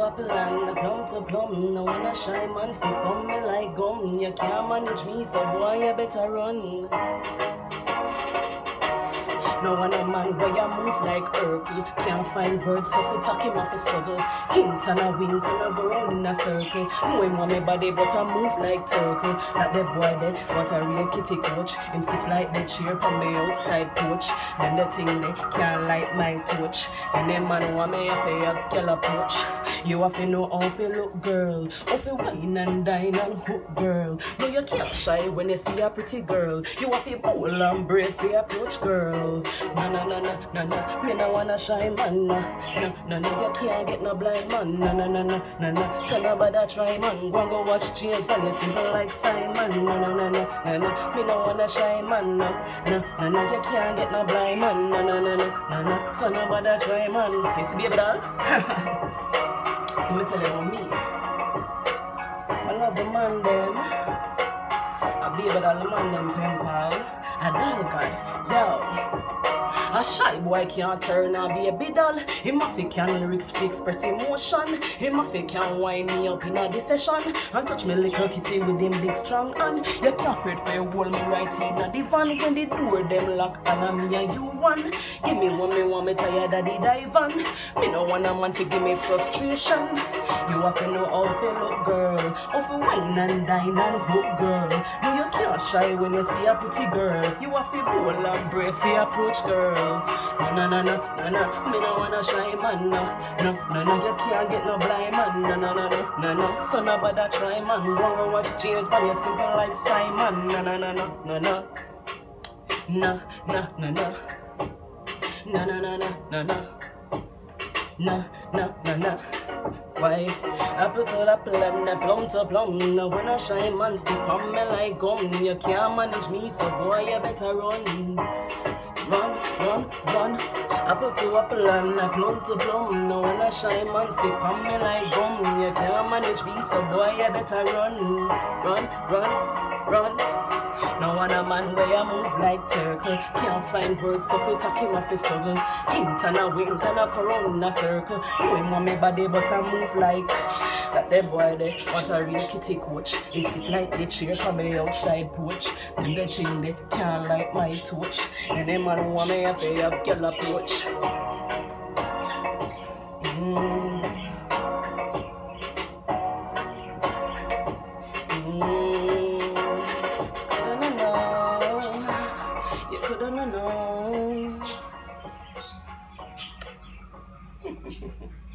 apple and plum to plum. No wanna shy man, slip on me like gum. You can't manage me, so boy, you better run. No one a man where you move like Urkel. Can't find words, so we talk him off a struggle. Hint and a wink and a go round in a circle. Him want me body but I move like turtle. Not the boy dead, but a real kitty coach. Him stiff like the chair on me outside porch. Then the thing they can't light my torch. And them man want me if they have kill approach. You have to know how to look, girl. How to wine and dine and hook, girl. No, you can't shy when you see a pretty girl. You have to bold and brave for your approach, girl. No, no, no, no, no, no. Me no wanna shy man, no. No, no, no, you can't get no blind man. No, no, no, no, no, no. So nobody try, man. Go and go watch James Bond, you simple like Simon. No, no, no, no, no, no. Me no wanna shy man, no. No, no, no, you can't get no blind man. No, no, no, no, no, no. So nobody try, man. You see, BabyDoll? Let me tell you about me. I love the man them. I BabyDoll the man them pen pal. I doll God, yo. A shy boy can't turn a BabyDoll. Him a fi can lyrics fi express emotion. Him a fi can wind me up in a this session and touch me little kitty with him big strong hand. You can't afraid for you hold me right in a divan when the door them lock and a me and you one. Give me one, me want me tired of the dive on. Me no want a man fi give me frustration. You have to know how to look, girl. How to wine and dine and hook, girl. No, you can't shy when you see a pretty girl. You have to bold and brave fi approach, girl. No, no, no, no, no, no. Me no wanna shy man, no. No, no, no, you can't get no blind man. No, no, no, no, no, no. So nobody try, man. Go and watch James Bond, you simple like Simon. No, no, no, no, no, no. No, no, no, no. No, no, no, no, no, no. No, no, no, no. Why? Apple to apple and plum to plum. No wanna shy man, stick on me like gum. You can't manage me, so boy, you better run. Run, run, run. Apple to apple and plum to plum. No wanna shy man, stick on me like gum. You can't manage me, so boy, you better run. Run, run, run. No one a man where you move like turtle. Can't find words, so we talk him off his struggle. Hint and a wink and a go round in a circle. You ain't want me body, but I move like that. The boy there, what a real kitty coach. Him stiff like the chair from me outside porch. Then the thing they can't like my torch. And them man want me if they have girl approach. You couldn't know.